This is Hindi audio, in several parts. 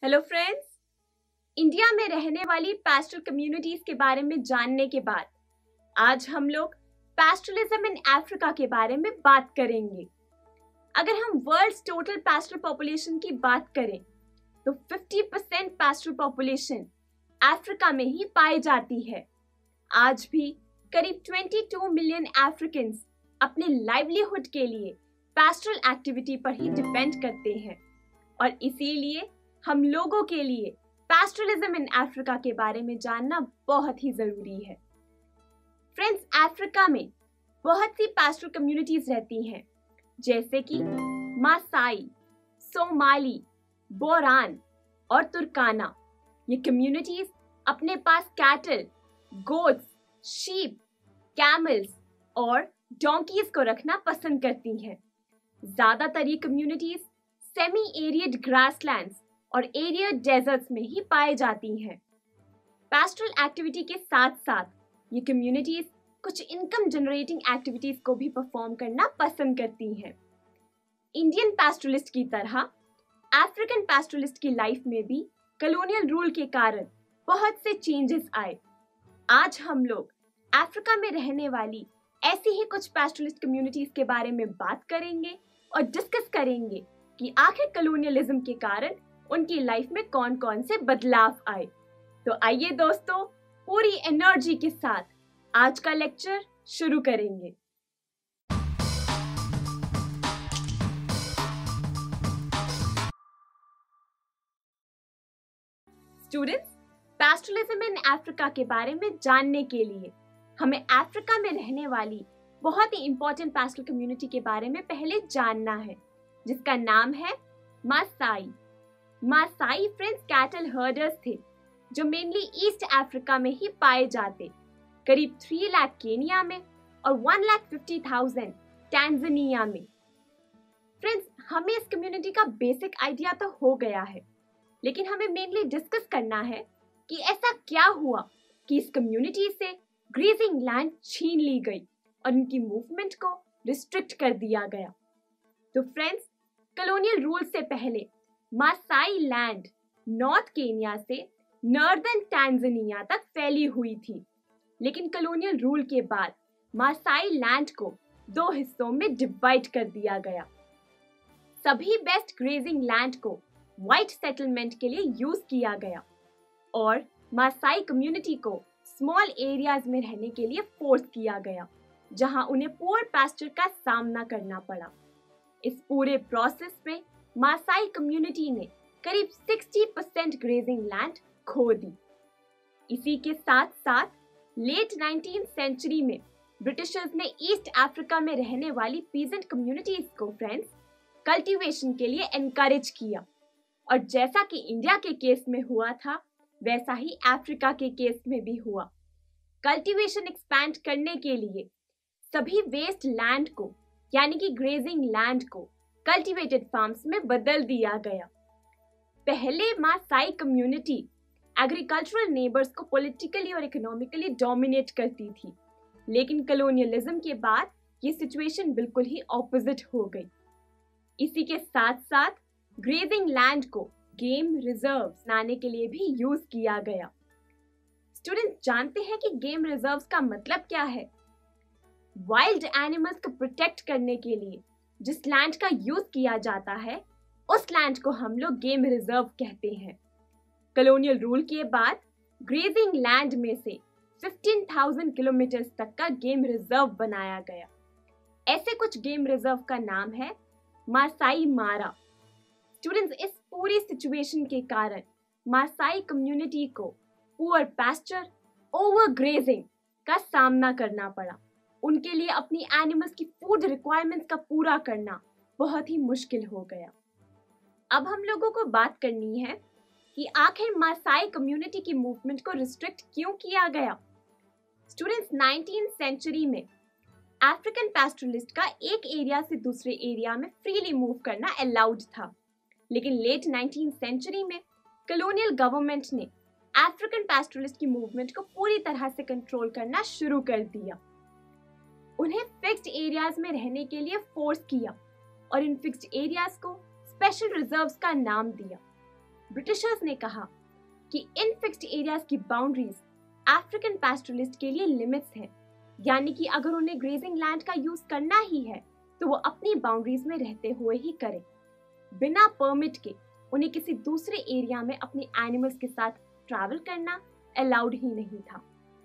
हेलो फ्रेंड्स, इंडिया में रहने वाली पैस्टोरल कम्युनिटीज के बारे में जानने के बाद आज हम लोग पैस्टोरलिज्म इन अफ्रीका के बारे में बात करेंगे। अगर हम वर्ल्ड्स टोटल पैस्टोरल पॉपुलेशन की बात करें तो 50% पैस्टोरल पॉपुलेशन अफ्रीका में ही पाई जाती है। आज भी करीब 22 मिलियन अफ्रीकन्स अपने लाइवलीहुड के लिए पैस्टोरल एक्टिविटी पर ही डिपेंड करते हैं और इसीलिए हम लोगों के लिए पैस्टोरलिज्म इन अफ्रीका के बारे में जानना बहुत ही जरूरी है। फ्रेंड्स, अफ्रीका में बहुत सी पैस्टोरल कम्युनिटीज रहती हैं, जैसे कि मासाई, सोमाली, बोरान और तुर्काना। ये कम्युनिटीज अपने पास कैटल, गोट्स, शीप, कैमल्स और डोंकीज को रखना पसंद करती हैं। ज्यादातर ये कम्युनिटीज सेमी एरियड ग्रासलैंड्स और एरियड डेजर्ट्स में ही पाई जाती हैं। पैस्टोरल एक्टिविटी के साथ साथ ये कम्युनिटीज कुछ इनकम जनरेटिंग एक्टिविटीज को भी परफॉर्म करना पसंद करती हैं। इंडियन पैस्टोरलिस्ट की तरह अफ्रीकन पैस्टोरलिस्ट की लाइफ में भी कॉलोनियल रूल के कारण बहुत से चेंजेस आए। आज हम लोग अफ्रीका में रहने वाली ऐसी ही कुछ पैस्टोरलिस्ट कम्युनिटीज के बारे में बात करेंगे और डिस्कस करेंगे कि आखिर कॉलोनियलिज्म के कारण उनकी लाइफ में कौन कौन से बदलाव आए। तो आइए दोस्तों, पूरी एनर्जी के साथ आज का लेक्चर शुरू करेंगे। स्टूडेंट्स, पैस्टोरलिज्म इन अफ्रीका के बारे में जानने के लिए हमें अफ्रीका में रहने वाली बहुत ही इंपॉर्टेंट पैस्टोरल कम्युनिटी के बारे में पहले जानना है, जिसका नाम है Maasai. Maasai friends cattle herders थे जो मेनली ईस्ट अफ्रीका में ही पाए जाते। करीब 3 लाख केनिया में और 1,50,000 टैंजानिया में। फ्रेंड्स, हमें इस कम्युनिटी का बेसिक आइडिया तो हो गया है, लेकिन हमें मेनली डिस्कस करना है कि ऐसा क्या हुआ कि इस कम्युनिटी से ग्रेजिंग लैंड छीन ली गई और उनकी मूवमेंट को रिस्ट्रिक्ट कर दिया गया। तो फ्रेंड्स, कॉलोनियल रूल से पहले मासाई लैंड नॉर्थ केनिया से नॉर्दर्न टैंजानिया तक फैली हुई थी, लेकिन कॉलोनियल रूल के बाद मासाई लैंड को 2 हिस्सों में डिवाइड कर दिया गया। सभी बेस्ट ग्रेजिंग लैंड को व्हाइट सेटलमेंट के लिए यूज किया गया और मासाई कम्युनिटी को स्मॉल एरियाज में रहने के लिए फोर्स किया गया, जहां उन्हें पुअर पास्चर का सामना करना पड़ा। इस पूरे प्रोसेस में मासाई कम्युनिटी ने करीब 60% ग्रेजिंग लैंड खो दी। इसी के साथ साथ लेट 19th सेंचुरी में ब्रिटिशर्स ने ईस्ट अफ्रीका में रहने वाली पीजेंट कम्युनिटीज को फ्रेंड्स कल्टीवेशन के लिए एनकरेज किया, और जैसा कि इंडिया के केस में हुआ था वैसा ही अफ्रीका के केस में भी हुआ। कल्टीवेशन एक्सपैंड करने के लिए सभी वेस्ट लैंड को यानी कि ग्रेजिंग लैंड को कल्टीवेटेड फार्म्स में बदल दिया गया। पहले मासाई कम्युनिटी एग्रीकल्चरल नेबर्स को पॉलिटिकली और इकोनॉमिकली डोमिनेट करती थी, लेकिन कॉलोनियलिज्म के बाद ये सिचुएशन बिल्कुल ही ऑपोजिट हो गई। इसी के साथ साथ ग्रेजिंग लैंड को गेम रिजर्व्स बनाने के लिए भी यूज किया गया। स्टूडेंट्स जानते हैं कि गेम रिजर्व्स का मतलब क्या है? वाइल्ड एनिमल्स को प्रोटेक्ट करने के लिए जिस लैंड का यूज किया जाता है उस लैंड को हम लोग गेम रिजर्व कहते हैं। कॉलोनियल रूल के बाद ग्रेजिंग लैंड में से 15,000 किलोमीटर तक का गेम रिजर्व बनाया गया। ऐसे कुछ गेम रिजर्व का नाम है मासाई मारा। स्टूडेंट्स, इस पूरी सिचुएशन के कारण मासाई कम्युनिटी को पुअर पास्चर, ओवर ग्रेजिंग का सामना करना पड़ा। उनके लिए अपनी एनिमल्स की फूड रिक्वायरमेंट्स का पूरा करना बहुत ही मुश्किल हो गया। अब हम लोगों को बात करनी है कि आखिर मासाई कम्युनिटी की मूवमेंट को रिस्ट्रिक्ट क्यों किया गया। स्टूडेंट्स, 19th सेंचुरी में अफ्रीकन पैस्टोरलिस्ट का एक एरिया से दूसरे एरिया में फ्रीली मूव करना अलाउड था, लेकिन लेट 19th सेंचुरी में कॉलोनियल गवर्नमेंट ने अफ्रीकन पैस्टोरलिस्ट की मूवमेंट को पूरी तरह से कंट्रोल करना शुरू कर दिया। उन्हें फिक्स्ड एरियाज में रहने के लिए फोर्स किया और इन फिक्स्ड एरियाज को स्पेशल रिजर्व्स का नाम दिया। ब्रिटिशर्स ने कहा कि इन फिक्स्ड एरियाज की बाउंड्रीज अफ्रीकन पैस्टोरलिस्ट के लिए लिमिट्स हैं, यानी कि अगर उन्हें ग्रेजिंग लैंड का यूज करना ही है तो वो अपनी बाउंड्रीज में रहते हुए ही करें। बिना परमिट के उन्हें किसी दूसरे एरिया में अपने एनिमल्स के साथ ट्रैवल करना अलाउड ही नहीं था।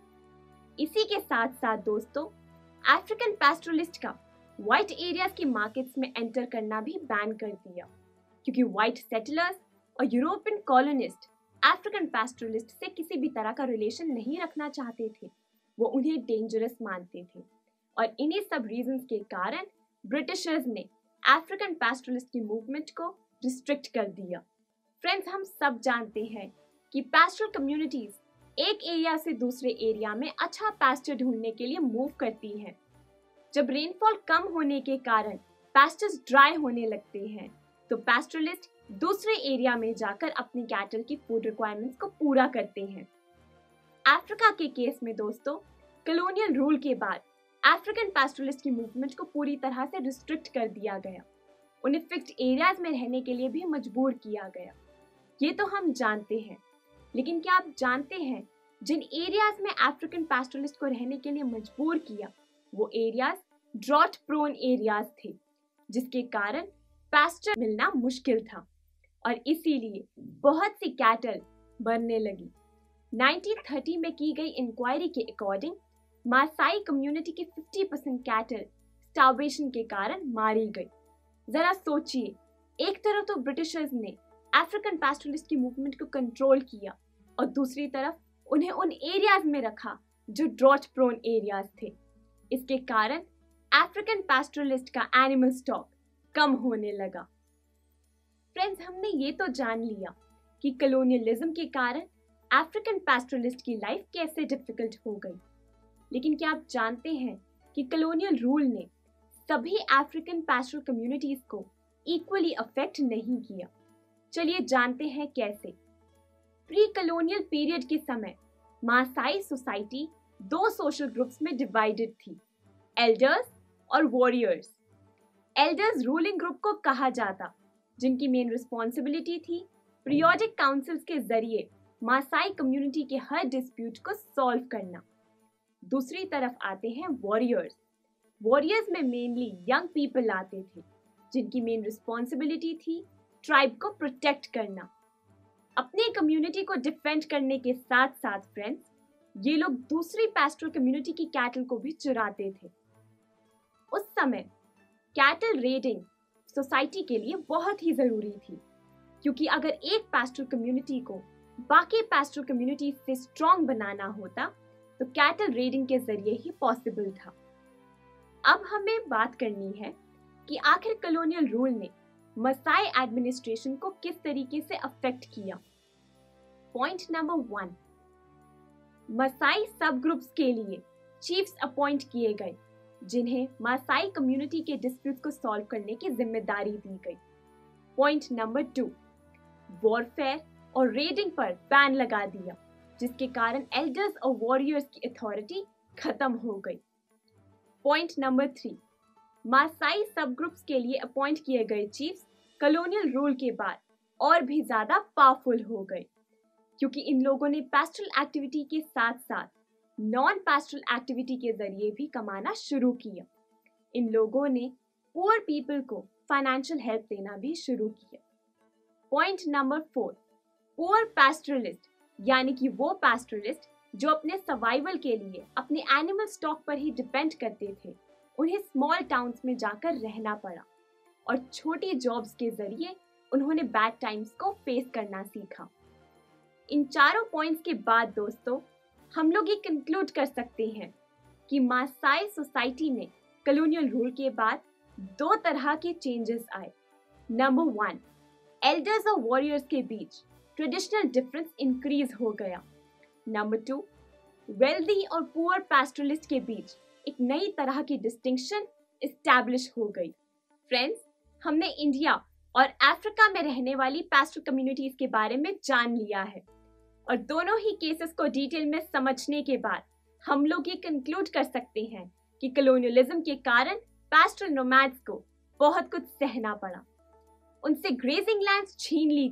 इसी के साथ साथ दोस्तों, अफ्रीकन पैस्टोरलिस्ट का व्हाइट एरियाज की मार्केट्स में एंटर करना भी बैन कर दिया, क्योंकि व्हाइट सेटलर्स और यूरोपियन कॉलोनिस्ट अफ्रीकन पैस्टोरलिस्ट से किसी भी तरह का रिलेशन नहीं रखना चाहते थे। वो उन्हें डेंजरस मानते थे और इन्हीं सब रीजंस के कारण ब्रिटिशर्स ने अफ्रीकन पैस्टोरलिस्ट की मूवमेंट को रिस्ट्रिक्ट कर दिया। फ्रेंड्स, हम सब जानते हैं कि पैस्टोरल कम्युनिटीज एक एरिया से दूसरे एरिया में अच्छा पास्चर ढूंढने के लिए मूव करती हैं। जब रेनफॉल कम होने के कारण पास्चर्स ड्राई होने लगते हैं तो पैस्टोरलिस्ट दूसरे एरिया में जाकर अपनी कैटल की फूड रिक्वायरमेंट्स को पूरा करते हैं। अफ्रीका के केस में दोस्तों, कॉलोनियल रूल के बाद अफ्रीकन पैस्टोरलिस्ट की मूवमेंट को पूरी तरह से रिस्ट्रिक्ट कर दिया गया। उन्हें फिक्स्ड एरियाज में रहने के लिए भी मजबूर किया गया। ये तो हम जानते हैं, लेकिन क्या आप जानते हैं जिन एरियाज में अफ्रीकन पैस्टोरलिस्ट को रहने के लिए मजबूर किया वो एरियाज ड्रॉट प्रोन एरियाज थे, जिसके कारण पास्चर मिलना मुश्किल था और इसीलिए बहुत सी कैटल मरने लगी। 1930 में की गई इंक्वायरी के अकॉर्डिंग मासाई कम्युनिटी की 50% कैटल स्टार्वेशन के कारण मारी गई। जरा सोचिए, एक तरफ तो ब्रिटिशर्स ने अफ्रीकन पैस्टोरलिस्ट की मूवमेंट को कंट्रोल किया और दूसरी तरफ उन्हें उन एरियाज में रखा जो ड्रॉट प्रोन एरियाज थे। इसके कारण अफ्रीकन पैस्टोरलिस्ट का एनिमल स्टॉक कम होने लगा। फ्रेंड्स, हमने ये तो जान लिया कि कॉलोनियलिज्म के कारण अफ्रीकन पैस्टोरलिस्ट की लाइफ कैसे डिफिकल्ट हो गई, लेकिन क्या आप जानते हैं कि कॉलोनियल रूल ने सभी अफ्रीकन पैस्टोरल कम्युनिटीज को इक्वली अफेक्ट नहीं किया। चलिए जानते हैं कैसे। प्री कॉलोनियल पीरियड के समय मासाई सोसाइटी दो सोशल ग्रुप्स में डिवाइडेड थी, एल्डर्स और वॉरियर्स। एल्डर्स रूलिंग ग्रुप को कहा जाता, जिनकी मेन रिस्पॉन्सिबिलिटी थी पीरियोडिक काउंसिल्स के जरिए मासाई कम्युनिटी के हर डिस्प्यूट को सॉल्व करना। दूसरी तरफ आते हैं वॉरियर्स। वॉरियर्स में मेनली यंग पीपल आते थे, जिनकी मेन रिस्पॉन्सिबिलिटी थी ट्राइब को प्रोटेक्ट करना। अपनी कम्युनिटी को डिफेंड करने के साथ साथ फ्रेंड्स, ये लोग दूसरी पैस्टोरल कम्युनिटी की कैटल को भी चुराते थे। उस समय कैटल रेडिंग सोसाइटी के लिए बहुत ही जरूरी थी, क्योंकि अगर एक पैस्टोरल कम्युनिटी को बाकी पैस्टोरल कम्युनिटी से स्ट्रॉन्ग बनाना होता तो कैटल रेडिंग के जरिए ही पॉसिबल था। अब हमें बात करनी है कि आखिर कॉलोनियल रूल ने मसाई एडमिनिस्ट्रेशन को किस तरीके से अफेक्ट किया। पॉइंट नंबर 1, मसाई सब ग्रुप्स के लिए चीफ्स अपॉइंट किए गए, जिन्हें मासाई कम्युनिटी के डिस्प्यूट्स को सॉल्व करने की जिम्मेदारी दी गई। पॉइंट नंबर 2, वॉरफेयर और रेडिंग पर बैन लगा दिया, जिसके कारण एल्डर्स और वॉरियर्स की अथॉरिटी खत्म हो गई। Point number 3, Maasai sub groups के लिए अपॉइंट किए गए चीफ्स कॉलोनियल रूल के बाद और भी ज्यादा पावरफुल हो गए, क्योंकि इन लोगों ने पैस्टोरल एक्टिविटी के साथ साथ नॉन पैस्टोरल एक्टिविटी के जरिए भी कमाना शुरू किया। इन लोगों ने पुअर पीपल को फाइनेंशियल हेल्प देना भी शुरू किया। पॉइंट नंबर 4, पुअर पैस्टोरलिस्ट, यानी कि वो पैस्टोरलिस्ट जो अपने सर्वाइवल के लिए अपने एनिमल स्टॉक पर ही डिपेंड करते थे, उन्हें स्मॉल टाउन्स में जाकर रहना पड़ा और छोटी जॉब्स के जरिए उन्होंने बैड टाइम्स को फेस करना सीखा। इन चारों पॉइंट्स के बाद दोस्तों, हम लोग ये कंक्लूड कर सकते हैं कि मासाई सोसाइटी में कॉलोनियल रूल के बाद दो तरह के चेंजेस आए। नंबर 1, एल्डर्स और वॉरियर्स के बीच ट्रेडिशनल डिफरेंस इंक्रीज हो गया। नंबर 2, वेल्दी और पुअर पैस्टोरलिस्ट के बीच एक नई तरह की डिस्टिंक्शन एस्टैब्लिश हो गई। फ्रेंड्स, हमने इंडिया और अफ्रीका में रहने वाली पैस्टोरल कम्युनिटीज के बारे में जान लिया है और दोनों ही केसेस को डिटेल में समझने के बाद हम लोग ये कंक्लूड कर सकते हैं कि कॉलोनियलिज्म के कारण पैस्टोरल नोमैड्स को बहुत कुछ सहना पड़ा। उनसे ग्रेजिंग लैंड्स छीन ली गई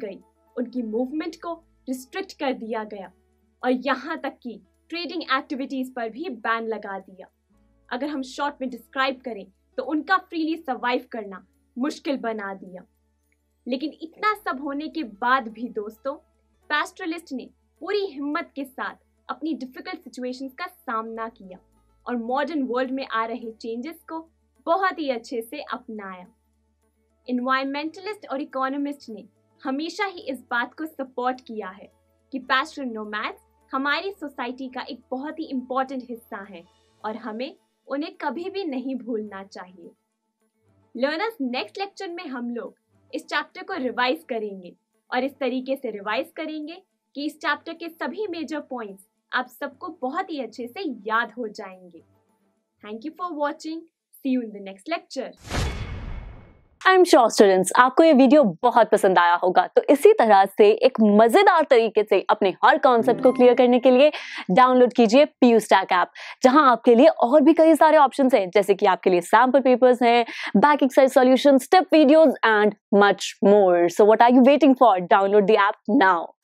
उनकी मूवमेंट को रिस्ट्रिक्ट कर दिया गया और यहाँ तक कि ट्रेडिंग एक्टिविटीज पर भी बैन लगा दिया। अगर हम शॉर्ट में डिस्क्राइब करें तो उनका फ्रीली सर्वाइव करना मुश्किल बना दिया। लेकिन इतना सब होने के बाद भी दोस्तों, पैस्टोरलिस्ट ने पूरी हिम्मत के साथ अपनी डिफिकल्ट सिचुएशंस का सामना किया और मॉडर्न वर्ल्ड में आ रहे चेंजेस को बहुत ही अच्छे से अपनाया। एनवायरमेंटलिस्ट और इकोनॉमिस्ट ने हमेशा ही इस बात को सपोर्ट किया है कि पैस्टोरल नोमैड्स हमारी सोसाइटी का एक बहुत ही इम्पोर्टेंट हिस्सा है और हमें उन्हें कभी भी नहीं भूलना चाहिए। लर्नर्स, नेक्स्ट लेक्चर में हम लोग इस चैप्टर को रिवाइज करेंगे और इस तरीके से रिवाइज करेंगे कि इस चैप्टर के सभी मेजर पॉइंट्स आप सबको बहुत ही अच्छे से याद हो जाएंगे। Thank you for watching. See you in the next lecture. I am sure students, आपको ये वीडियो बहुत पसंद आया होगा। तो इसी तरह से एक मजेदार तरीके से अपने हर कॉन्सेप्ट को क्लियर करने के लिए डाउनलोड कीजिए PUStack ऐप, जहां आपके लिए और भी कई सारे ऑप्शंस हैं, जैसे कि आपके लिए सैंपल पेपर्स हैं, back exercise solutions, step videos and much more. So what are you waiting for? Download the app now.